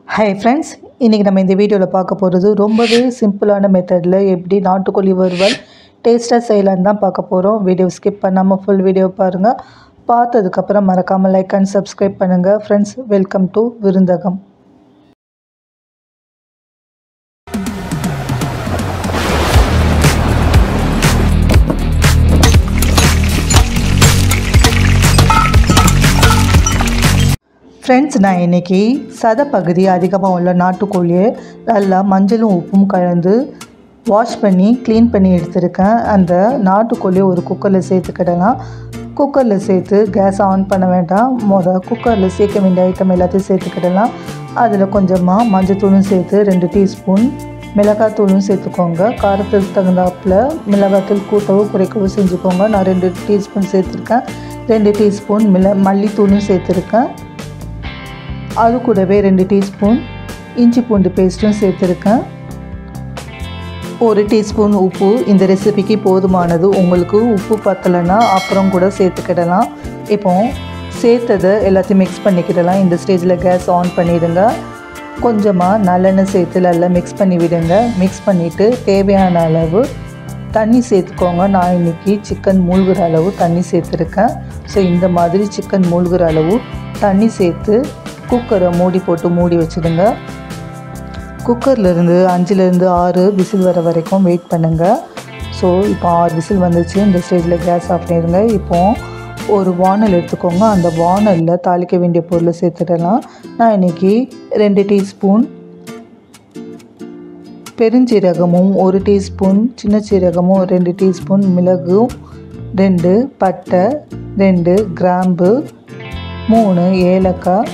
Hi friends, இன்னைக்கு நம்ம இந்த வீடியோல பார்க்க போறது ரொம்பவே சிம்பிளான மெத்தட்ல எப்படி நாட்டுக்கோழி வறுவல் டேஸ்டா செய்யலாம்னு தான் பார்க்க போறோம். வீடியோ ஸ்கிப் பண்ணாம full வீடியோ பாருங்க. பார்த்ததுக்கு அப்புறம் மறக்காம லைக் அண்ட் சப்ஸ்கிரைப் பண்ணுங்க. Friends, welcome to Virunthagam. Friends, நான் இன்றைக்கி சதை பகுதி அதிகமாக உள்ள நாட்டுக்கோழியை நல்லா மஞ்சளும் உப்பும் கலந்து வாஷ் பண்ணி க்ளீன் பண்ணி எடுத்துருக்கேன். அந்த நாட்டுக்கோழியை ஒரு குக்கரில் சேர்த்துக்கிடலாம். குக்கரில் சேர்த்து கேஸ் ஆன் பண்ண வேண்டாம். குக்கரில் சேர்க்க வேண்டிய ஐட்டம் எல்லாத்தையும் சேர்த்துக்கிடலாம். அதில் கொஞ்சமாக மஞ்சத்தூளும் சேர்த்து 2 டீஸ்பூன் மிளகாத்தூளும் சேர்த்துக்கோங்க. காரத்துக்கு தகுந்தாப்பில் மிளகாத்தூள் கூட்டவும் குறைக்கவும் செஞ்சுக்கோங்க. நான் 2 டீஸ்பூன் சேர்த்துருக்கேன். 2 டீஸ்பூன் மல்லித்தூளும் சேர்த்துருக்கேன். அது கூடவே 2 டீஸ்பூன் இஞ்சி பூண்டு பேஸ்ட்டும் சேர்த்துருக்கேன். 1 டீஸ்பூன் உப்பு இந்த ரெசிபிக்கு போதுமானது. உங்களுக்கு உப்பு பத்தலைன்னா அப்புறம் கூட சேர்த்துக்கிடலாம். இப்போ சேர்த்ததை எல்லாத்தையும் மிக்ஸ் பண்ணிக்கிடலாம். இந்த ஸ்டேஜில் கேஸ் ஆன் பண்ணிவிடுங்க. கொஞ்சமாக நல்லெண்ணெய் சேர்த்து நல்லா மிக்ஸ் பண்ணி விடுங்க. மிக்ஸ் பண்ணிவிட்டு தேவையான அளவு தண்ணி சேர்த்துக்கோங்க. நான் இன்றைக்கி சிக்கன் மூழ்கிற அளவு தண்ணி சேர்த்துருக்கேன். ஸோ இந்த மாதிரி சிக்கன் மூழ்கிற அளவு தண்ணி சேர்த்து குக்கரை மூடி வச்சுடுங்க. குக்கர்லேருந்து 5லேருந்து 6 விசில் வர வரைக்கும் வெயிட் பண்ணுங்கள். ஸோ இப்போ 6 விசில் வந்துச்சு. இந்த ஸ்டேஜில் கேஸ் ஆஃப் பண்ணிடுங்க. இப்போது ஒரு வானல் எடுத்துக்கோங்க. அந்த வானலில் தாளிக்க வேண்டிய பொருளை சேர்த்துடலாம். நான் இன்றைக்கி 2 டீஸ்பூன் பெருஞ்சீரகமும் 1 டீஸ்பூன் சின்ன சீரகமும் 2 டீஸ்பூன் மிளகும் 2 பட்டை 2 கிராம்பு 3 ஏலக்காய்.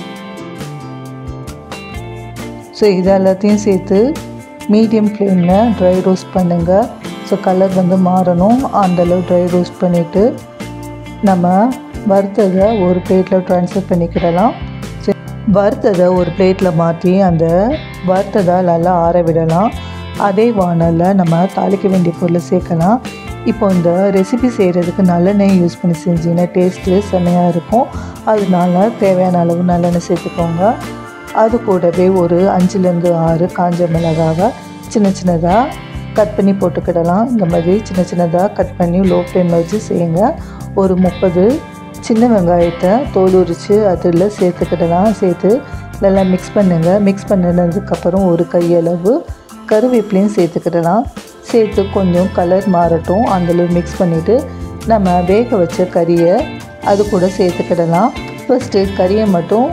ஸோ இது எல்லாத்தையும் சேர்த்து மீடியம் ஃப்ளேமில் ட்ரை ரோஸ்ட் பண்ணுங்கள். ஸோ கலர் மாறணும். அந்தளவு ட்ரை ரோஸ்ட் பண்ணிவிட்டு நம்ம வறுத்ததை ஒரு பிளேட்டில் ட்ரான்ஸ்ஃபர் பண்ணிக்கிடலாம். ஸோ வறுத்ததை ஒரு பிளேட்டில் மாற்றி அந்த வறுத்ததை நல்லா ஆற விடலாம். அதே வானலில் நம்ம தாளிக்க வேண்டிய பொருளை சேர்க்கலாம். இப்போ இந்த ரெசிபி செய்கிறதுக்கு நல்லெண்ணெய் யூஸ் பண்ணி செஞ்சிங்கன்னா டேஸ்ட்டு செம்மையாக இருக்கும். அதனால தேவையான அளவு நல்லெண்ணெய் சேர்த்துக்கோங்க. அது கூடவே ஒரு 5லேருந்து 6 காஞ்ச மிளகாவை சின்னதாக கட் பண்ணி போட்டுக்கிடலாம். இந்த மாதிரி சின்னதாக கட் பண்ணி லோ ஃப்ளேமில் வச்சு செய்யுங்க. ஒரு 30 சின்ன வெங்காயத்தை தோல் உரித்து அதில் சேர்த்துக்கிடலாம். சேர்த்து நல்லா மிக்ஸ் பண்ணுங்கள். மிக்ஸ் பண்ணினதுக்கப்புறம் ஒரு கையளவு கருவேப்பிலையும் சேர்த்துக்கிடலாம். சேர்த்து கொஞ்சம் கலர் மாறட்டும். அந்தளவு மிக்ஸ் பண்ணிவிட்டு நம்ம வேக வச்ச கறியை அது கூட சேர்த்துக்கிடலாம். ஃபஸ்ட்டு கறியை மட்டும்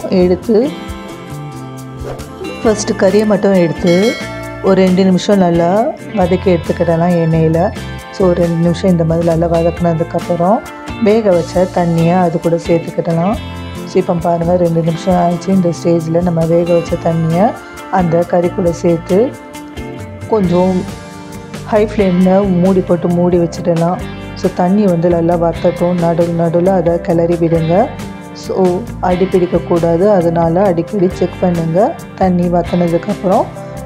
எடுத்து ஒரு 2 நிமிஷம் நல்லா வதக்கி எடுத்துக்கிடலாம் எண்ணெயில். ஸோ ஒரு 2 நிமிஷம் இந்த மாதிரி நல்லா வதக்கினதுக்கப்புறம் வேக வச்ச தண்ணியை அது கூட சேர்த்துக்கிடலாம். ஸோ இப்போ பாருங்கள் 2 நிமிஷம் ஆயிடுச்சு. இந்த ஸ்டேஜில் நம்ம வேக வச்ச தண்ணியை அந்த கறி கூட சேர்த்து கொஞ்சம் ஹை ஃப்ளேமில் மூடி வச்சிடலாம். ஸோ தண்ணி நல்லா வற்றட்டும். நடுவில் அதை கிளறி விடுங்க. ஸோ அடி பிடிக்கக்கூடாது. அதனால் அடிக்கடி செக் பண்ணுங்கள். தண்ணி வற்றினதுக்கப்புறம்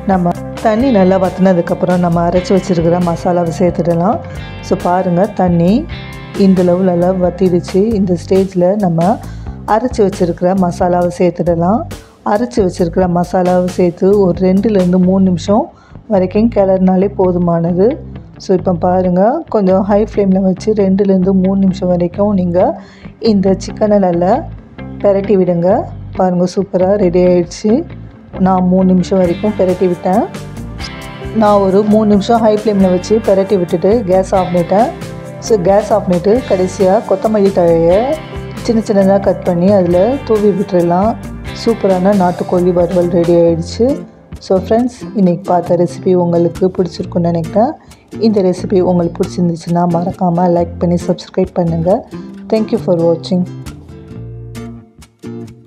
நம்ம அரைச்சி வச்சுருக்கிற மசாலாவை சேர்த்துடலாம். ஸோ பாருங்கள் தண்ணி இந்தளவு நல்லா வற்றிடுச்சு. இந்த ஸ்டேஜில் நம்ம அரைச்சி வச்சுருக்கிற மசாலாவை சேர்த்துடலாம். அரைச்சி வச்சுருக்கிற மசாலாவை சேர்த்து ஒரு 2லேருந்து 3 நிமிஷம் வரைக்கும் கிளறினாலே போதுமானது. ஸோ இப்போ பாருங்கள் கொஞ்சம் ஹை ஃப்ளேமில் வச்சு 2லேருந்து 3 நிமிஷம் வரைக்கும் நீங்கள் இந்த சிக்கனை நல்லா பெரட்டி விடுங்க. பாருங்கள் சூப்பராக ரெடி ஆகிடுச்சு. நான் 3 நிமிஷம் வரைக்கும் பெரட்டி விட்டேன். நான் ஒரு 3 நிமிஷம் ஹை ஃப்ளேமில் வச்சு பெரட்டி விட்டுட்டு கேஸ் ஆஃப் பண்ணிட்டேன். ஸோ கேஸ் ஆஃப் பண்ணிவிட்டு கடைசியாக கொத்தமல்லி தழையை சின்னதாக கட் பண்ணி அதில் தூவி விட்டுடலாம். சூப்பரான நாட்டுக்கோழி வறுவல் ரெடி ஆகிடுச்சு. ஸோ ஃப்ரெண்ட்ஸ், இன்றைக்கி பார்த்த ரெசிபி உங்களுக்கு பிடிச்சிருக்குன்னு நினைக்கிறேன். இந்த ரெசிபி உங்களுக்கு பிடிச்சிருந்துச்சுன்னா மறக்காமல் லைக் பண்ணி சப்ஸ்கிரைப் பண்ணுங்கள். தேங்க்யூ ஃபார் வாட்சிங்.